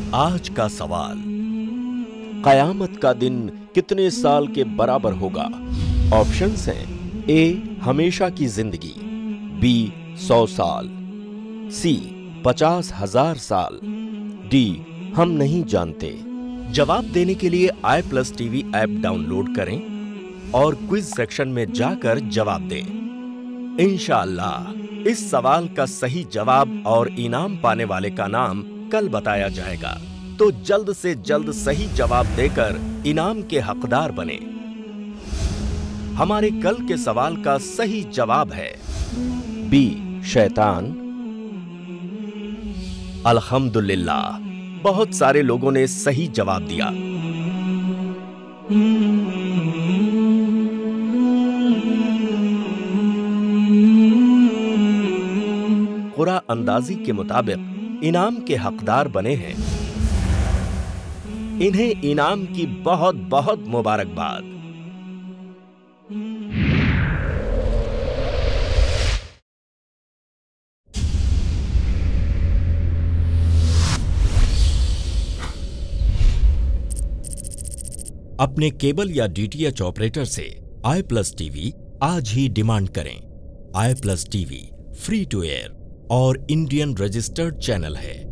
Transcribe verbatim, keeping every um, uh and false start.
आज का सवाल, कयामत का दिन कितने साल के बराबर होगा? ऑप्शंस हैं ए हमेशा की जिंदगी, बी सौ साल, सी पचास हजार साल, डी हम नहीं जानते। जवाब देने के लिए I plus TV app download करें और क्विज सेक्शन में जाकर जवाब दें। इंशाअल्लाह इस सवाल का सही जवाब और इनाम पाने वाले का नाम कल बताया जाएगा, तो जल्द से जल्द सही जवाब देकर इनाम के हकदार बने। हमारे कल के सवाल का सही जवाब है बी शैतान। अल्हम्दुलिल्लाह, बहुत सारे लोगों ने सही जवाब दिया। कुरा अंदाजी के मुताबिक इनाम के हकदार बने हैं। इन्हें इनाम की बहुत बहुत मुबारकबाद। अपने केबल या डीटीएच ऑपरेटर से आई प्लस टीवी आज ही डिमांड करें। I plus TV free to air और इंडियन रजिस्टर्ड चैनल है।